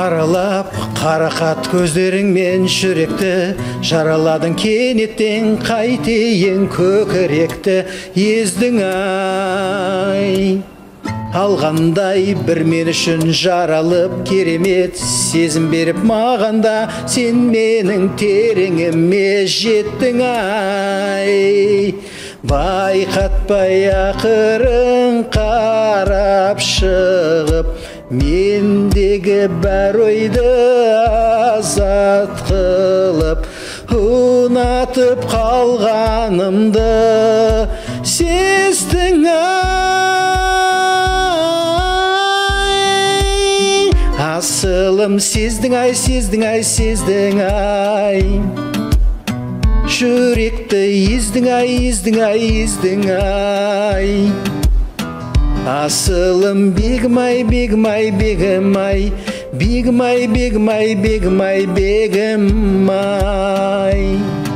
аралап қарақат көздеріңмен жүректі жараладың кенеттен қайтейін көкіректі ездің ай алғандай бір мен үшін жаралып керемет сезім беріп мағанда сен менің тереңіме жеттің ай байқатпай ақырын қарап шығып мендегі бар ойды азат қылып ұнатып қалғанымды сездің ай асылым сездің ай сездің ай сездің ай жүректі ездің ай ездің ай ездің ай асылым бегім ай бегім ай бегім ай бегім ай бегім ай бегім ай бегім ай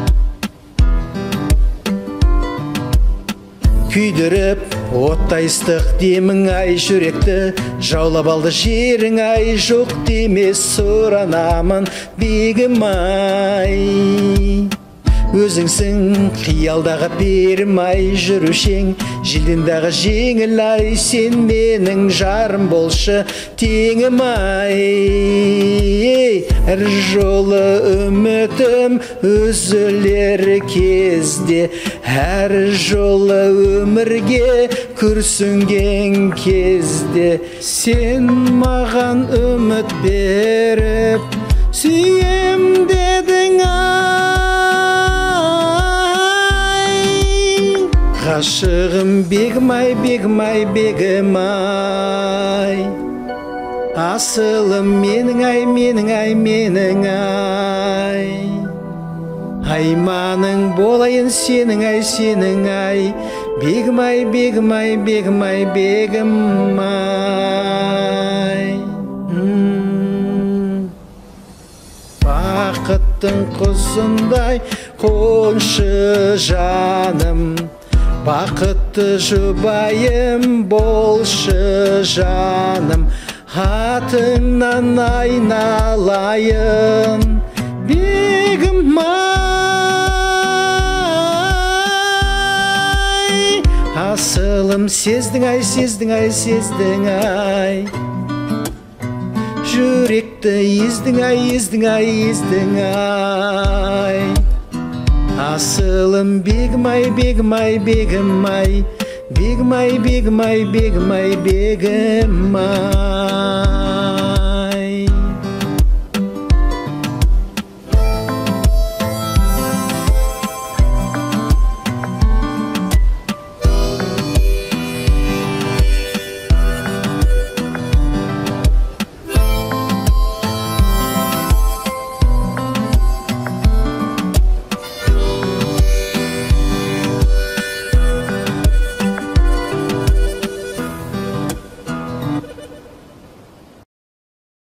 күйдіріп оттай ыстық демің ай жүректі жаулап алды жерің ай жоқ демес сұранамын бегім ай өзіңсің қиялдағы перім ай жүрушең желдендағы жеңіл ай сен менің жарым болшы теңім ай әр жолы үмітім үзілер кезде әр жолы өмірге күрсінген кезде сен маған үміт беріп сүйем дедің ғашығым бегім ай бегім ай бегім ай асылым менің ай менің ай менің ай айманың болайын сенің ай сенің ай бегім ай бегім ай бегім ай бегім ай бақыттың құзындай қоншы жаным бақытты жұбайым болшы жаным атыңнан айналайын бегім ай асылым сездің ай сездің ай сездің ай жүректі ездің ай ездің ай ездің ай асылым бегім ай бегім ай бегім ай бегім ай бегім ай бегім ай бегім ай